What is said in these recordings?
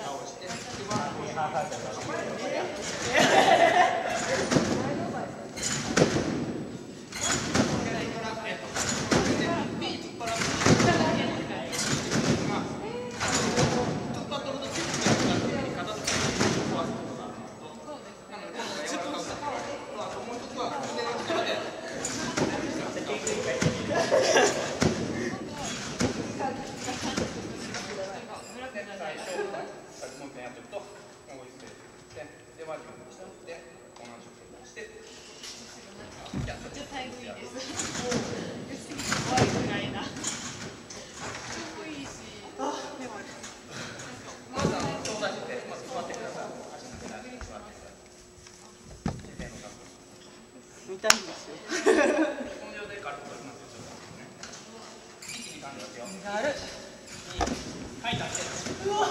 見たいんですよ。やる。はい、だって。うわ。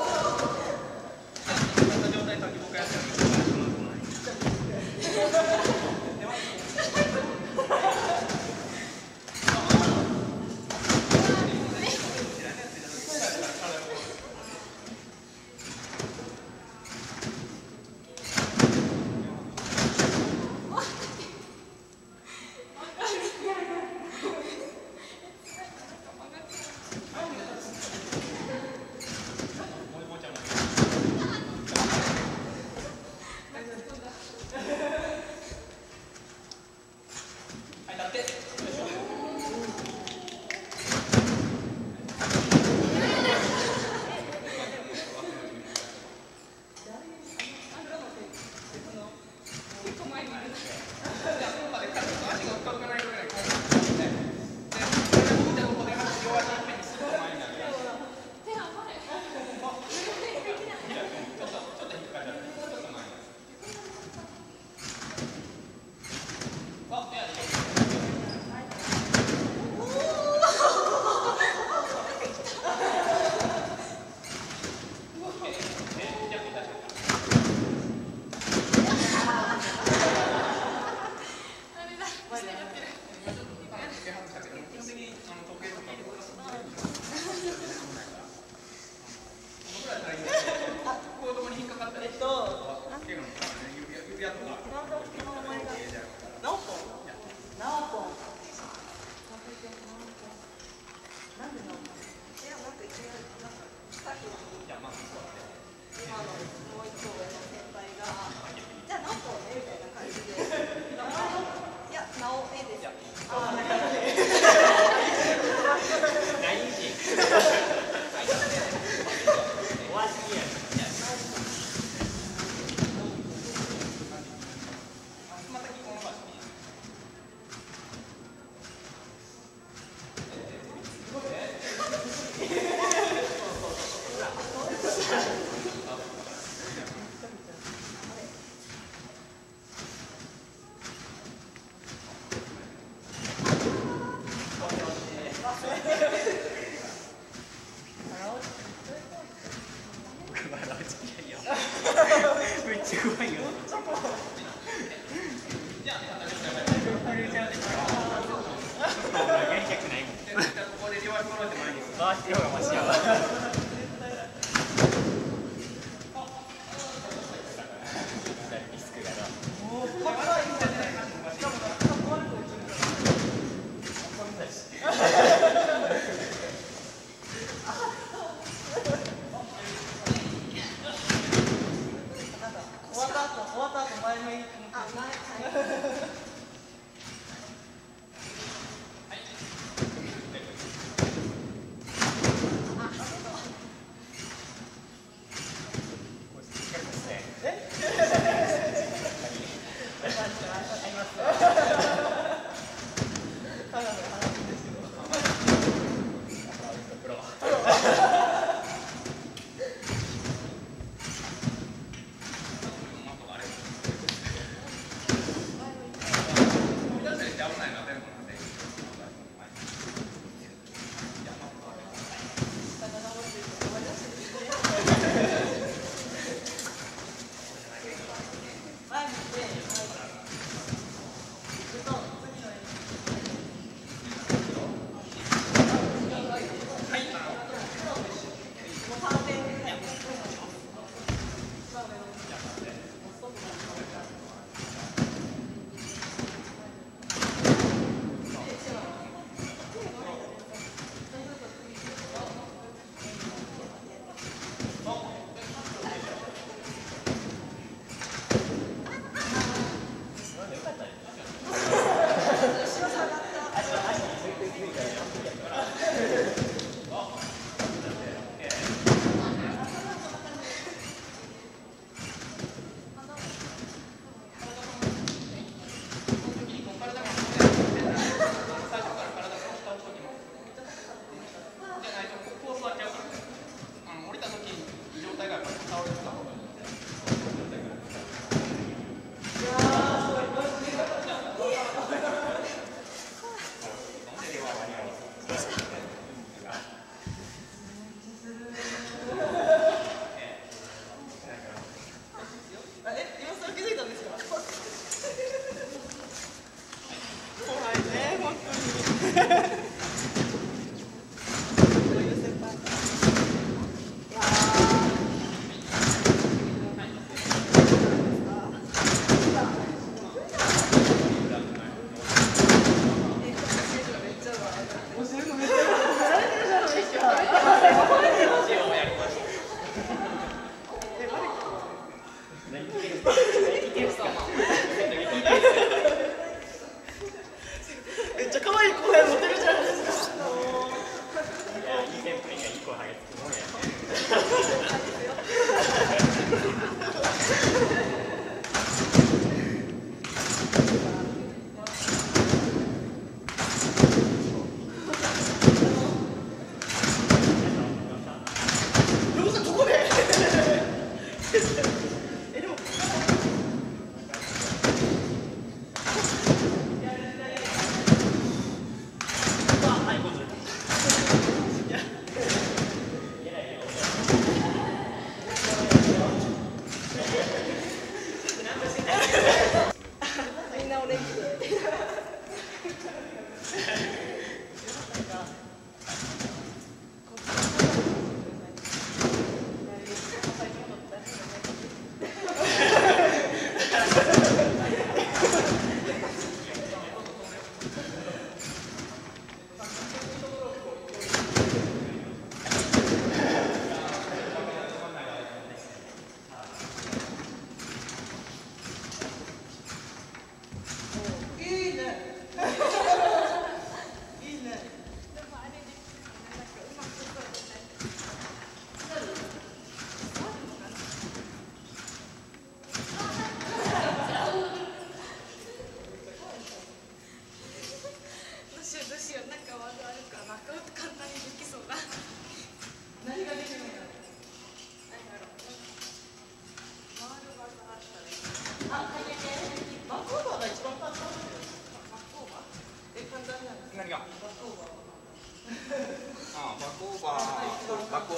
状態先僕やってる。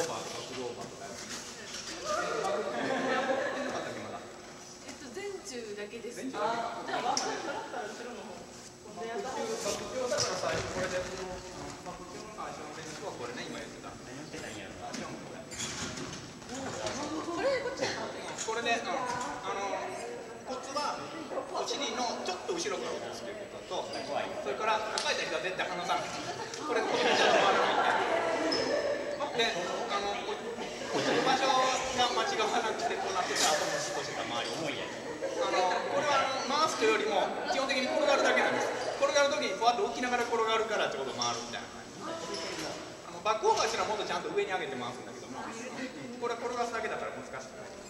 オーバーとかフルオーバーとかやってなかったっけまだ。 前中だけです。 前中だけか。 じゃあバック払ったら後ろの方。 バック中だから最初これでバック中の最初の練習はこれね今言ってた。何をしてたんやろ。これでコツはお尻のちょっと後ろから落とすということと、それから抱えた膝絶対離さない。これちょっと回らないんで。で落ちる場所が間違わなくてこうなってたら後も少しが周り重いやつ。これは回すというよりも基本的に転がるだけなんです。転がるときにふわっと浮きながら転がるからちょうど回るみたいな感じ。バックオーバーしたらもっとちゃんと上に上げて回すんだけども、これは転がすだけだから難しくない。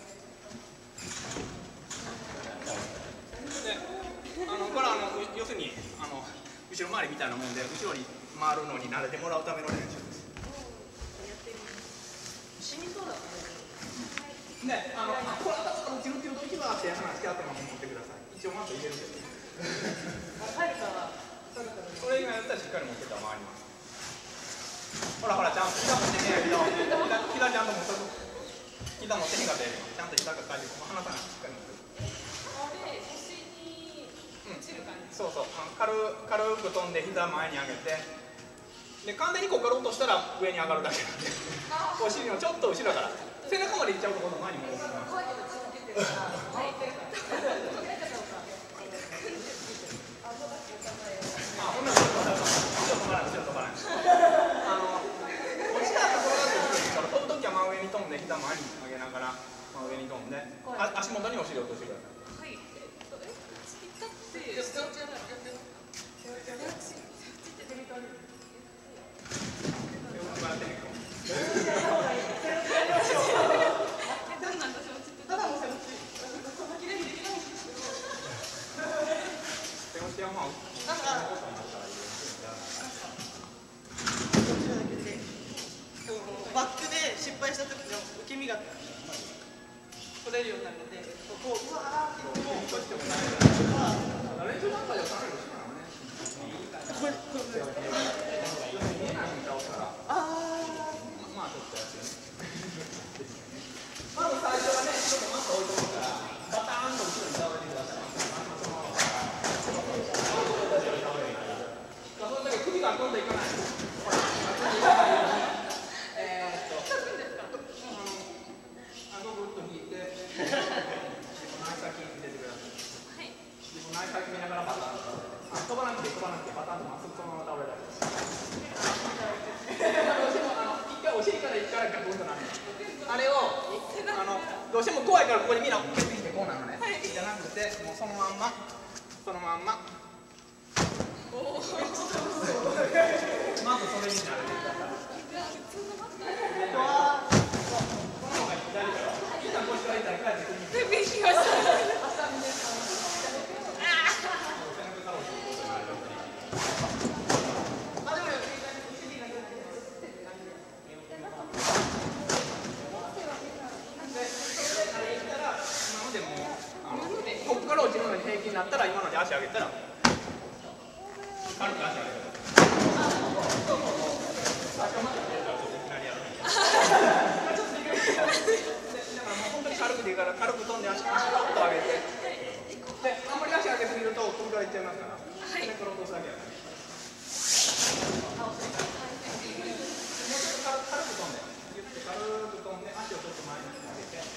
でこれは要するに後ろ回りみたいなもんで後ろに回るのに慣れてもらうための練習です。 死にそうだったね、これ頭が落ちるっていう時は手離して頭を持ってください。一応マット入れるけどね。 入るかそれ以外だったらしっかり持ってたら回ります。ほらほらちゃんと膝持ってねえけど膝ちゃんと持っとく。膝持ってへんかったらちゃんと膝が返って離さないしっかり持ってく。そうそう、軽く飛んで膝前に上げて、で完全にここから落としたら上に上がるだけなんで、お尻のちょっと後ろから背中までいっちゃうとこの前に戻します。ほんなら後ろ飛ばない、後ろ飛ばない。落ちたところだと後ろに飛ぶときは真上に飛んで膝前に上げながら真上に飛んで足元にお尻を落としてください。 バックで失敗した時の受け身が取れるようになるので、こううわーって言っても練習なんかではかなり後ろなのね。これ見えないふうに倒したらまあちょっとやってね。まず最初はねちょっとマット置いとくからバターンと後ろに倒れてください。その時首が飛んでいかない。飛ばなくてパターンとまっすぐそのまま倒れたりです。一回お尻から一回ガクンとなる。あれをどうしても怖いからここにみんなケツしてこうなのね。じゃなくてもうそのまんままずそれに慣れてください。この方が大丈夫よ。みんな腰が痛いから自分に。ここから落ちるのに平均になったら今ので足上げたら軽く足上げる。だからもう本当に軽くでいいから軽く飛んで足をパッと上げて、であんまり足上げすぎると首からいっちゃいますから、背中から落とすだけやから。もうちょっと軽く飛んで、ゆって軽く飛んで足をちょっと前に上げて。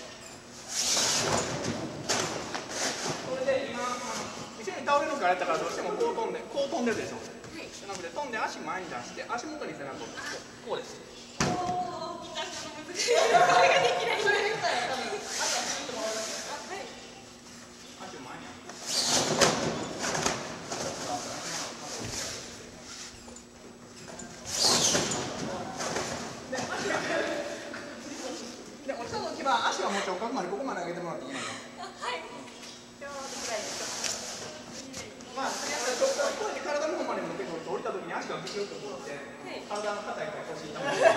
それで今後ろに倒れるからやったからどうしてもこう飛んでるでしょ。じゃなくて飛んで足前に出して足元に背中をこうです。足を前にで落ちた時は足はもう直角までここまで上げてもらっていいのよ。まあ、直角を超えて体の方まで持ってくると降りた時に足がビクッとこうって体の硬いから腰痛む。